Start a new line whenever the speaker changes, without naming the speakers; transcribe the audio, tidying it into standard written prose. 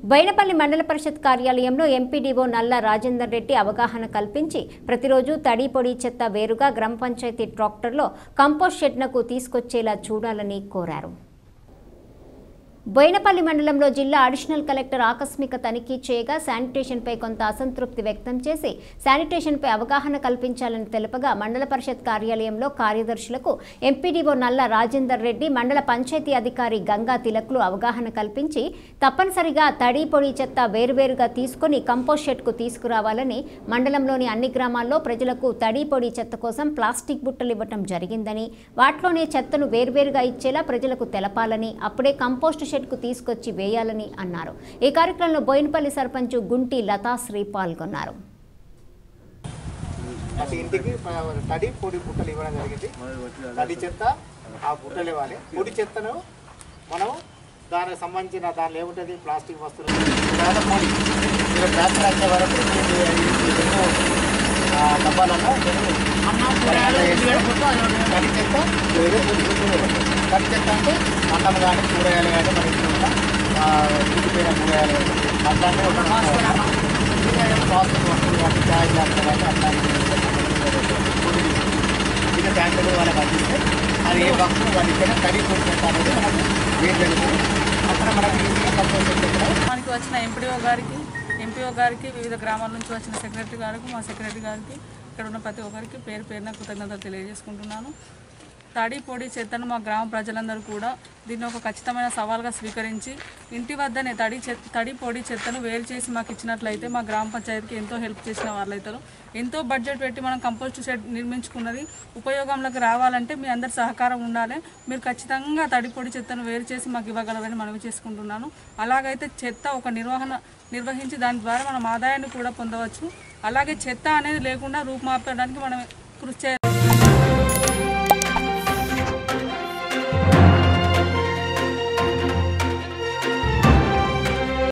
బైనపల్లి మండల పరిషత్ కార్యాలయంలో ఎంపీడీఓ నల్ల రాజేందర్ రెడ్డి అవగాహన కల్పించి ప్రతిరోజు తడి పొడి చెత్త వేరుగా గ్రామ పంచాయతీ ట్రాక్టర్లో కంపోస్ట్ షెడ్నకు తీసుకొచ్చేలా చూడాలని కోరారు. బోయినపల్లి మండలంలో జిల్లా అడిషనల్ కలెక్టర్ ఆకస్మిక తనిఖీ చేయగా శానిటేషన్పై కొంత అసంతృప్తి వ్యక్తం చేసి శానిటేషన్పై అవగాహన కల్పించాలని తెలుపగా మండల పరిషత్ కార్యాలయంలో కార్యదర్శులకు ఎంపీడీఓ నల్ల రాజేందర్ రెడ్డి మండల పంచాయతీ అధికారి గంగా తిలక్లు అవగాహన కల్పించి తప్పనిసరిగా తడి పొడి చెత్త వేరువేరుగా తీసుకుని కంపోస్ట్ షెడ్కు తీసుకురావాలని మండలంలోని అన్ని గ్రామాల్లో ప్రజలకు తడి పొడి చెత్త కోసం ప్లాస్టిక్ బుట్టలు ఇవ్వటం జరిగిందని వాటిలోనే చెత్తను వేర్వేరుగా ఇచ్చేలా ప్రజలకు తెలపాలని అప్పుడే కంపోస్ట్ షెడ్కు తీసుకొచ్చి వేయాలని అన్నారు. ఈ కార్యక్రమంలో బోయినపల్లి సర్పంచ్ గుంటి లతాశ్రీ పాల్గొన్నారు.
ఇంటికి తడి పొడి బుట్టలు ఇవ్వడం జరిగింది. తడి చెత్త ఆ బుట్టలు ఇవ్వాలి. పొడి చెత్తను మనం దానికి సంబంధించిన దానిలో ఏముంటుంది ప్లాస్టిక్ వస్తువులు పొడి ట్రాక్టర్ వచ్చే వరకు డబ్బాలలో తడి చెత్త తడి చెత్త అంటే అన్నం కానీ కూరగాయలు కానీ మన ఇంట్లో ఉన్న ఉడికిపోయిన కూరగాయలు అట్లాంటివి ప్లాస్టిక్ వస్తువులు కానీ చాయ్ గ్లాసులు కానీ అట్లాంటివి ఇది ట్యాంకులు వాళ్ళకి అందిస్తే అది ఏ వస్తువు వాళ్ళకి తడి పొడి చెత్త అనేది మనకు వేరు జరుగుతుంది. అక్కడ మనకి
మనకి వచ్చిన ఎంపీఓ గారికి వివిధ గ్రామాల నుంచి వచ్చిన సెక్రటరీ గారికి మా సెక్రటరీ గారికి ఇక్కడ ఉన్న ప్రతి ఒక్కరికి పేరు పేరున కృతజ్ఞతలు తెలియజేసుకుంటున్నాను. తడి పొడి చెత్తను మా గ్రామ ప్రజలందరూ కూడా దీన్ని ఒక ఖచ్చితమైన సవాల్గా స్వీకరించి ఇంటి వద్దనే తడి పొడి చెత్తను వేరు చేసి మాకు ఇచ్చినట్లయితే మా గ్రామ పంచాయతీకి ఎంతో హెల్ప్ చేసిన వాళ్ళు అవుతారు. ఎంతో బడ్జెట్ పెట్టి మనం కంపోస్ట్ షెడ్ నిర్మించుకున్నది ఉపయోగంలోకి రావాలంటే మీ అందరి సహకారం ఉండాలి. మీరు ఖచ్చితంగా తడి పొడి చెత్తను వేరు చేసి మాకు ఇవ్వగలరని మనవి చేసుకుంటున్నాను. అలాగైతే చెత్త ఒక నిర్వహించి దాని ద్వారా మనం ఆదాయాన్ని కూడా పొందవచ్చు. అలాగే చెత్త అనేది లేకుండా రూపుమాపడానికి మనం కృషి చేయాలి.